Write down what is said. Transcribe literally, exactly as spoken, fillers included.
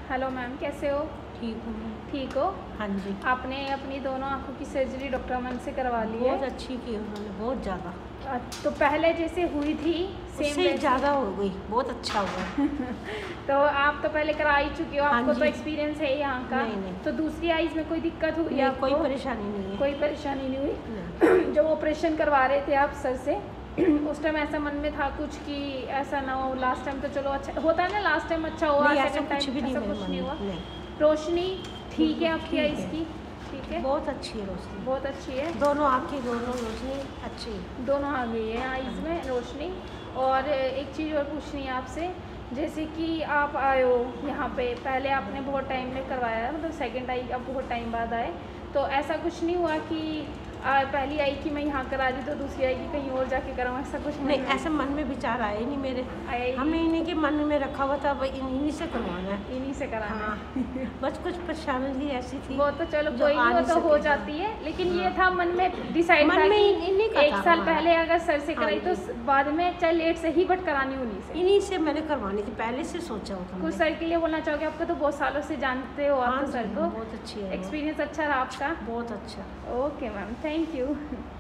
Hello ma'am, कैसे हो? ठीक हूँ। ठीक हो? हाँ जी। आपने अपनी दोनों आंखों की सर्जरी डॉक्टर अमन से करवा ली है? बहुत अच्छी की उन्होंने, बहुत ज़्यादा। तो पहले जैसे हुई थी सेम से ज़्यादा हो गई, बहुत अच्छा हुआ। तो आप तो पहले करा ही चुकी हो, हाँ आपको तो जी। एक्सपीरियंस है यहाँ का। नहीं नहीं। तो दूसरी आईज में कोई दिक्कत हुई नहीं, आपको? कोई परेशानी नहीं है। कोई परेशानी नहीं हुई? नहीं। जब ऑपरेशन करवा रहे थे आप सर से उस टाइम ऐसा मन में था कुछ कि ऐसा ना हो, लास्ट टाइम तो चलो अच्छा होता है ना, लास्ट टाइम अच्छा हुआ, सेकंड टाइम ऐसा कुछ नहीं हुआ? रोशनी ठीक है आपकी आईज की? ठीक है, बहुत अच्छी है रोशनी, बहुत अच्छी है। दोनों आँखें, दोनों रोशनी अच्छी है, दोनों आ गई है आईज में रोशनी। और एक चीज़ और पूछनी है आपसे, जैसे कि आप आए हो यहाँ पे, पहले आपने बहुत टाइम में करवाया, मतलब सेकंड आई अब बहुत टाइम बाद आए, तो ऐसा कुछ नहीं हुआ कि आ, पहली आई कि मैं यहाँ करा दी तो दूसरी आई कि कहीं और जाके कराऊँ, ऐसा कुछ नहीं? ऐसा मन में विचार आए नहीं मेरे, हमने इन्हीं के मन में रखा हुआ था, इन्हीं से करवाना है, इन्हीं से कराना है। बस कुछ परेशानी ऐसी थी, वो तो चलो कोई नहीं, वो तो हो जाती है, लेकिन ये था मन में डिसाइड था कि एक साल पहले अगर सर से कराई तो बाद में चाहे लेट से ही बट करानी उन्हीं से। इन्हीं से मैंने करवानी थी, पहले से सोचा होता। कुछ सर के लिए बोलना चाहोगे? आपको तो बहुत सालों से जानते हो आप, तो सर को बहुत अच्छी है, एक्सपीरियंस अच्छा रहा आपका? बहुत अच्छा। Okay ma'am, thank you.